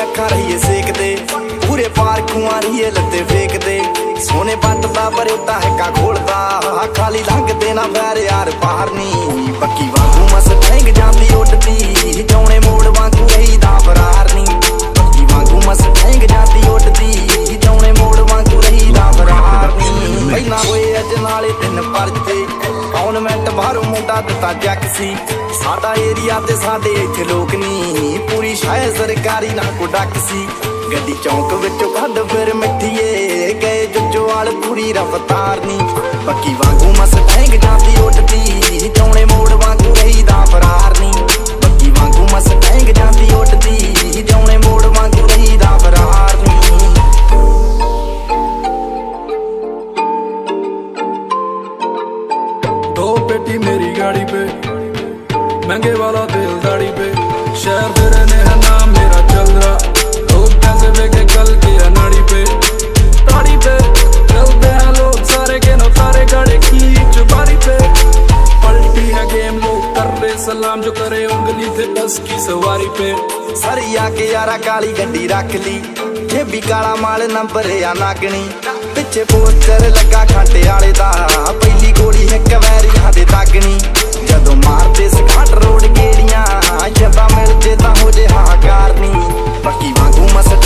अखा रहिए सेकते, पूरे पार्क रहिए लत्ते फेंकते। सोने बटदा बरेता है का घोलदा, खाली लंघते ना पैर यार पार नी। पक्की वांगू मस ठेंग जाती उठती, जौने मोड़ वांगू रही दा फरार नी। पक्की वांगू मस ठेंग जाती उठती, जौने मोड़ वांगू रही दा फरार नी। पहला होए अज नाले 3 परचे, कौन मिंट बाहरों मुंडा दिता जग सी। साडा एरिया ते साडे इत्थे लोक नी, पूरी शायद सरकारी ना को डक सी। गड्डी चौंक विचों कढ फिर मिठीए, गए जुज्जो वाल पूरी रफ्तार नी। पक्की वांगू मस ठेंग जाती उठती, जौने मोड़ वांगू रही दा फरार नी। पक्की वांगू मस ठेंग जाती उठती, जौने मोड़ वांगू रही दा फरार नी। दो पेटी मेरी गाड़ी पे, महंगे वाला तेल दाढ़ी पे। शहर पे रहने है नाम मेरा चल रहा, लोग पैसे फेंके कल की अनाड़ी पे। ताड़ी पे चलते हैं लोग सारे के नौतारे गाड़े की चुबारी पे। पलटी है गेम लोग कर रहे सलाम, जो करे उंगली थे बस की सवारी पे। सरिया के यारा काली गड्डी रख ली, ये भी काला माल नंबर या नागनी। पिछे पोस्टर लगा खाटे आले दा, पहली गोली है कवैरियां दे दागनी। जदों मारते सखाट रोड गेड़ियां, जदा मिलते तां हो जे हाहाकार नी। पक्की वांगू मस